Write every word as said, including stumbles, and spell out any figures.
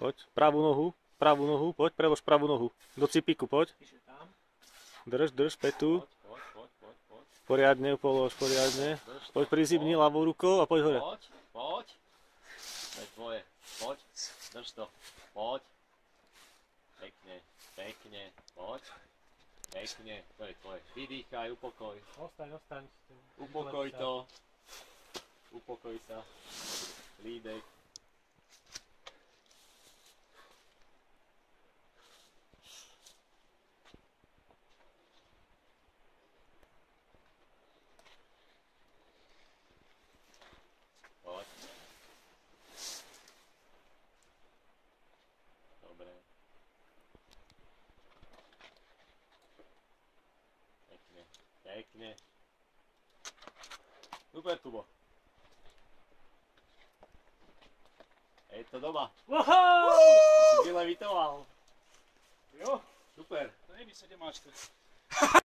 Poď, pravú nohu, pravú nohu, poď, prelož pravú nohu. Do cipíku, poď. Drž, drž, petu. Poď, poď, poď, poď. Poriadne, polož, poriadne. Poď prizibni ľavou rukou a poď hore. Poď, poď. To je tvoje. Poď, drž to. Poď. Pekne, pekne, poď. Pekne, to je tvoje. Vydýchaj, upokoj. Ostaň, ostaň. Upokoj to. Upokoj sa. Lídek. Poď. Dobre. Pekne, pekne. Super, Kubo. Je to doma. Wow! Si vylevitoval. Jo, Super. to je sedmáčka.